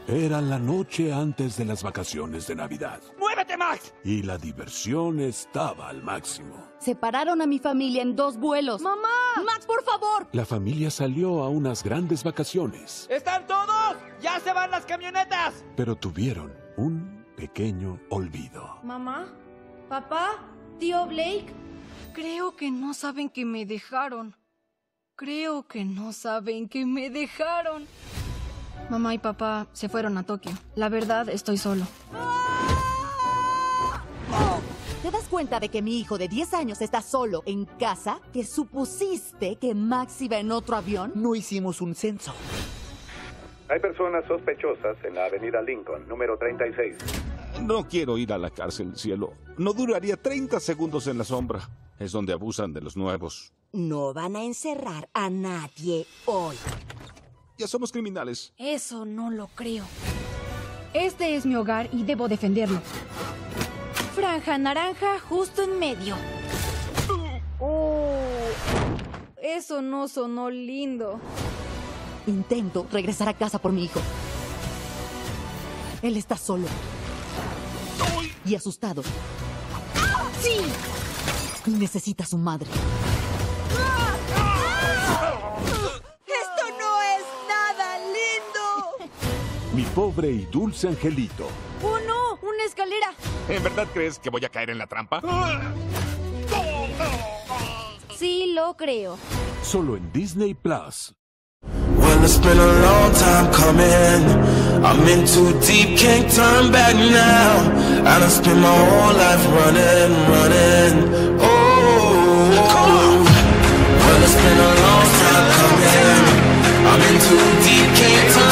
Era la noche antes de las vacaciones de Navidad. ¡Muévete, Max! Y la diversión estaba al máximo. Separaron a mi familia en 2 vuelos. ¡Mamá! ¡Max, por favor! La familia salió a unas grandes vacaciones, ¿Están todos? ¡Ya se van las camionetas! pero tuvieron un pequeño olvido. ¿Mamá? ¿Papá? ¿Tío Blake? Creo que no saben que me dejaron. Creo que no saben que me dejaron. Mamá y papá se fueron a Tokio. La verdad, estoy solo. ¿Te das cuenta de que mi hijo de 10 años está solo en casa? ¿Que supusiste que Max iba en otro avión? No hicimos un censo. Hay personas sospechosas en la avenida Lincoln, número 36. No quiero ir a la cárcel, cielo. No duraría 30 segundos en la sombra. Es donde abusan de los nuevos. No van a encerrar a nadie hoy. Ya somos criminales. Eso no lo creo. Este es mi hogar y debo defenderlo. Franja naranja justo en medio. Oh, eso no sonó lindo. Intento regresar a casa por mi hijo. Él está solo. Y asustado. ¡Sí! Y necesita a su madre. ¡Esto no es nada lindo! Mi pobre y dulce angelito. ¡Oh, no! ¡Una escalera! ¿En verdad crees que voy a caer en la trampa? Sí, lo creo. Solo en Disney Plus. Well, it's been a long time coming. I'm in too deep, can't turn back now. And I spent my whole life running. Oh, well, it's been a long time coming. I'm in too deep, can't turn